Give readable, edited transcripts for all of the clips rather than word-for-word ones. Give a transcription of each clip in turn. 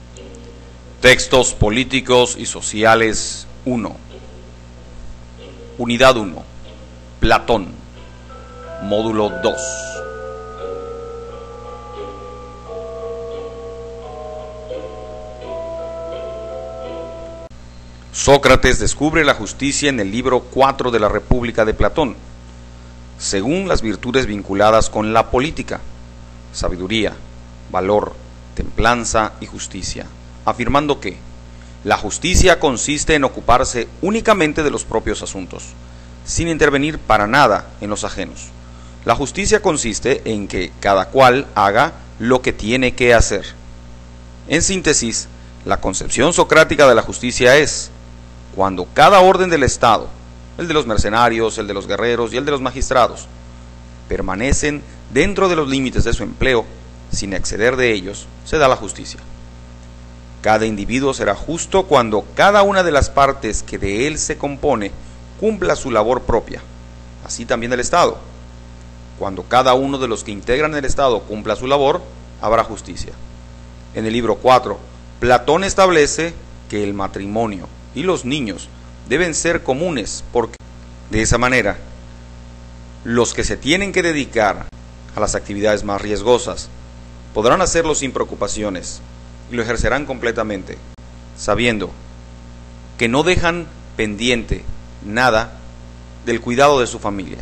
Textos políticos y sociales 1. Unidad 1. Platón. Módulo 2. Sócrates descubre la justicia en el libro 4 de la República de Platón, según las virtudes vinculadas con la política: sabiduría, valor, templanza y justicia, afirmando que la justicia consiste en ocuparse únicamente de los propios asuntos, sin intervenir para nada en los ajenos. La justicia consiste en que cada cual haga lo que tiene que hacer. En síntesis, la concepción socrática de la justicia es: cuando cada orden del Estado, el de los mercenarios, el de los guerreros y el de los magistrados, permanecen dentro de los límites de su empleo, sin exceder de ellos, se da la justicia. Cada individuo será justo cuando cada una de las partes que de él se compone cumpla su labor propia, así también el Estado. Cuando cada uno de los que integran el Estado cumpla su labor, habrá justicia. En el libro 4, Platón establece que el matrimonio y los niños deben ser comunes, porque de esa manera los que se tienen que dedicar a las actividades más riesgosas podrán hacerlo sin preocupaciones y lo ejercerán completamente, sabiendo que no dejan pendiente nada del cuidado de su familia.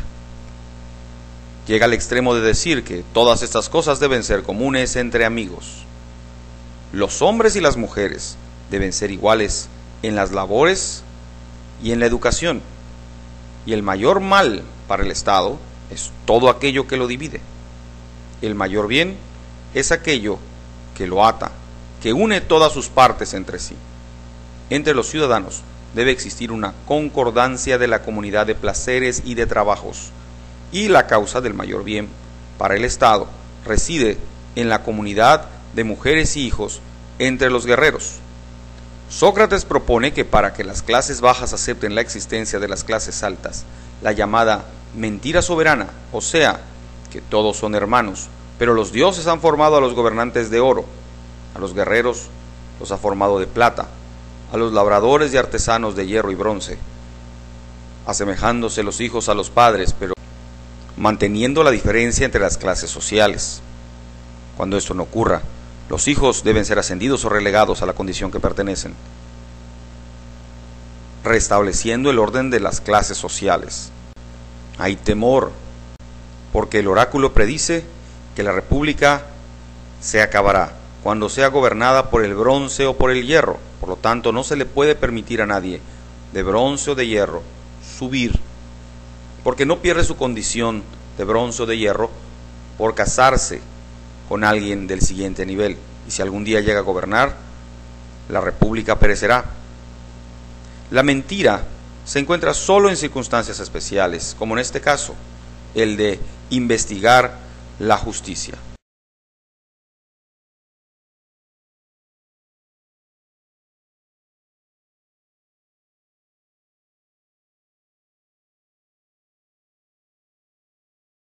Llega al extremo de decir que todas estas cosas deben ser comunes entre amigos. Los hombres y las mujeres deben ser iguales en las labores y en la educación, y el mayor mal para el Estado es todo aquello que lo divide. El mayor bien es aquello que lo ata, que une todas sus partes entre sí. Entre los ciudadanos debe existir una concordancia de la comunidad de placeres y de trabajos, y la causa del mayor bien para el Estado reside en la comunidad de mujeres y hijos entre los guerreros. Sócrates propone que para que las clases bajas acepten la existencia de las clases altas, la llamada mentira soberana, o sea, que todos son hermanos, pero los dioses han formado a los gobernantes de oro, a los guerreros los ha formado de plata, a los labradores y artesanos de hierro y bronce, asemejándose los hijos a los padres, pero manteniendo la diferencia entre las clases sociales. Cuando esto no ocurra, los hijos deben ser ascendidos o relegados a la condición que pertenecen, restableciendo el orden de las clases sociales. Hay temor, porque el oráculo predice que la república se acabará cuando sea gobernada por el bronce o por el hierro. Por lo tanto, no se le puede permitir a nadie de bronce o de hierro subir, porque no pierde su condición de bronce o de hierro por casarse con alguien del siguiente nivel, y si algún día llega a gobernar, la república perecerá. La mentira se encuentra solo en circunstancias especiales, como en este caso, el de investigar la justicia.